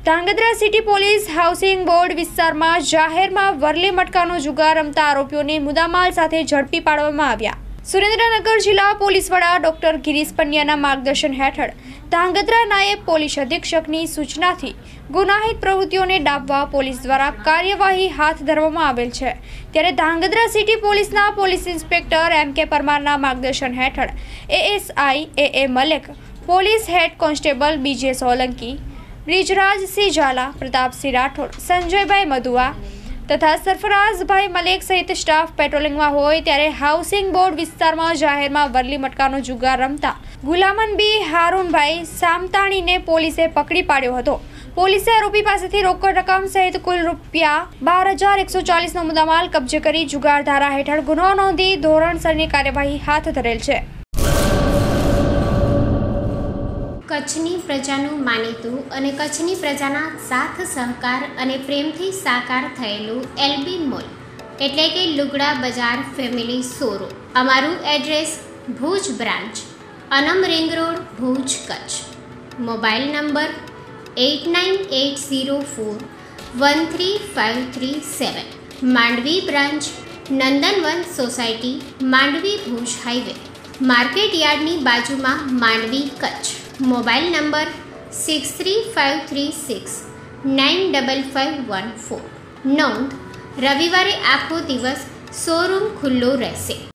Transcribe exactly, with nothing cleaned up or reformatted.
Dhrangadhra city police housing board વિસ્તારમાં જાહેરમાં વરલી મટકાનો જુગાર રમતા આરોપીઓને મુદ્દામાલ સાથે ઝડપી પાડવામાં આવ્યા। સુરેન્દ્રનગર જિલ્લા પોલીસ વડા ડોક્ટર ગિરીશ પંડ્યાના માર્ગદર્શન હેઠળ ધાંગધ્રા નાયબ પોલીસ અધિક્ષકની સૂચનાથી ગુનાહિત પ્રવૃત્તિઓને ડામવા પોલીસ દ્વારા કાર્યવાહી હાથ ધરવામાં આવેલ છે। ત્યારે ધાંગધ્રા સિટી પોલીસના પોલીસ ઇન્સ્પેક્ટર એમ કે પરમારના માર્ગદર્શન હેઠળ ASI A A Malek, police head constable B J Solanki, Brijrajsinh Jhala, Pratapsinh Rathod, સંજયભાઈ મધુઆ તથા સરફરાઝભાઈ મલેક સહિત સ્ટાફ પેટ્રોલિંગમાં હોય ત્યારે હાઉસિંગ બોર્ડ વિસ્તારમાં જાહેરમાં વરલી મટકાનો જુગાર રમતા ગુલામન બી હારૂનભાઈ સામતાણીને પોલીસે પકડી પાડ્યો હતો। પોલીસે આરોપી પાસેથી રોકડ રકમ સહિત કુલ રૂપિયા બાર હજાર એકસો ચાલીસનો મુદ્દામાલ કબજે કરી જુગાર ધારા હેઠળ ગુનો નોંધી ધોરણસરની કાર્યવાહી હાથ ધરેલ છે। કચ્છની પ્રજાનું માનીતું અને કચ્છની પ્રજાના સાથ સહકાર અને પ્રેમથી સાકાર થયેલું એલબી મોલ એટલે કે લુગડા બજાર ફેમિલી શોરૂમ। અમારું એડ્રેસ ભુજ બ્રાન્ચ, અનમ ring road, Bhuj, Kutch. Mobile number eight nine eight zero four one three five three seven. Mandvi branch, Nandanvan society, Mandvi, Bhuj highway, market યાર્ડની બાજુમાં, Mandvi, Kutch. Mobile number six three five three six nine double five one four. નોંધ: રવિવારે આખો દિવસ showroom ખુલ્લો રહેશે।